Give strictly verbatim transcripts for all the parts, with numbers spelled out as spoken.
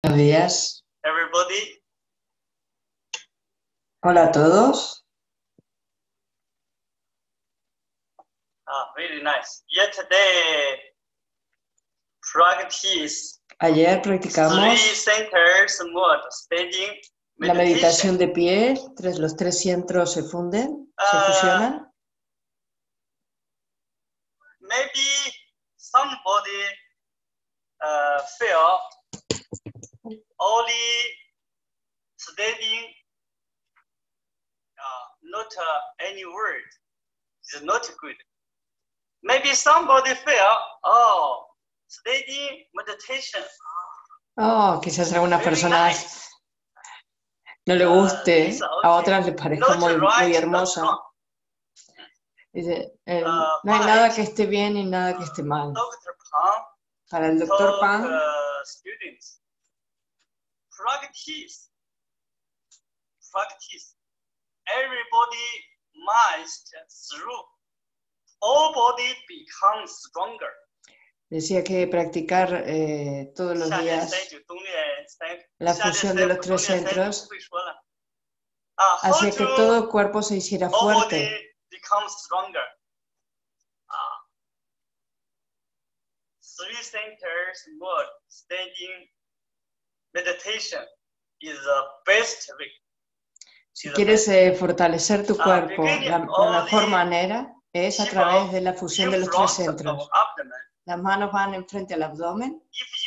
Buenos días. Everybody. Hola a todos. Ah, really nice. Yesterday, practice Ayer three practicamos centers mode standing la meditación meditation. de pie. Tres, los tres centros se funden, se Uh, fusionan. Maybe somebody uh, feel only standing, uh, not uh, any word is not good. Maybe somebody feel, oh, standing meditation. Oh, quizás a algunas Very personas nice. no le Uh, guste, this a okay. otras les parezca Not muy, right, muy not hermosa. wrong. Dice, eh, Uh, no hay but nada que esté bien y nada que esté mal. Doctor Pang Para el doctor told Pang, uh, students, practice, practice. Everybody must through. All body becomes stronger. decía que practicar eh, todos los 下列 días 三句攻略三 la 下列 fusión 三 de los 步攻 tres 略三句 centros 不会说了。啊 how hacía que to todo el cuerpo se hiciera all body fuerte. becomes stronger. 啊 three centers mode standing meditation is the best way. Si quieres eh, fortalecer tu cuerpo, la, la mejor manera es a través de la fusión de los tres centros. Las manos van enfrente al abdomen.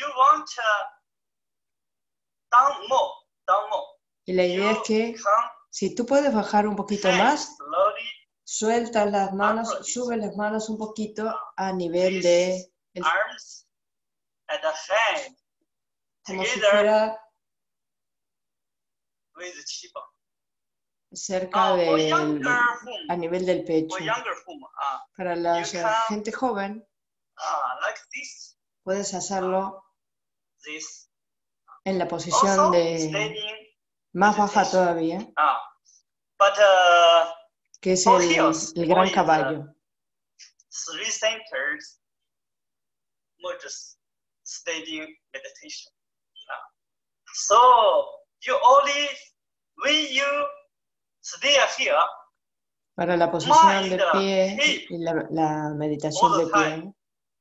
Y la idea es que si tú puedes bajar un poquito más, sueltas las manos, subes las manos un poquito a nivel de el, como si fuera cerca de, a nivel del pecho. Para la gente joven, puedes hacerlo en la posición de más baja todavía, que es el, el gran caballo. Para la posición de pie y la, la meditación de pie,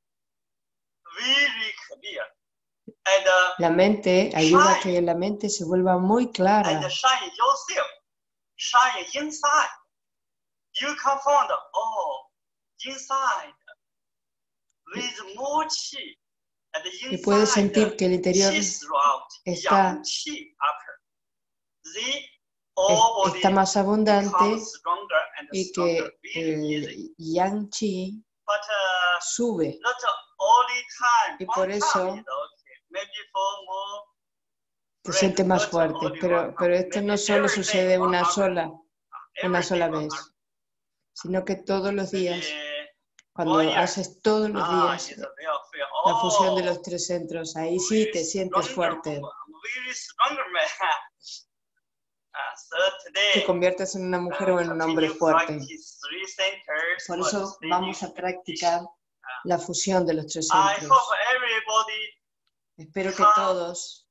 la mente ayuda a que la mente se vuelva muy clara. Y puedes sentir que el interior está, está más abundante y que el yang chi sube. Y por eso te sientes más fuerte. Pero, pero esto no solo sucede una sola, una sola vez, sino que todos los días, cuando haces todos los días la fusión de los tres centros, ahí sí te sientes fuerte. Te conviertes en una mujer o en un hombre fuerte. Por eso vamos a practicar la fusión de los tres centros. Espero que todos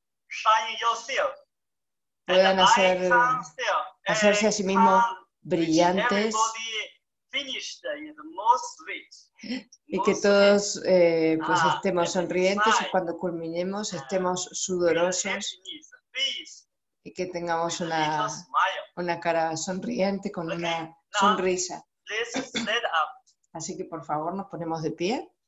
puedan hacer, hacerse a sí mismos brillantes y que todos eh, pues estemos sonrientes y cuando culminemos estemos sudorosos y que tengamos una, una cara sonriente con una sonrisa. Así que por favor nos ponemos de pie.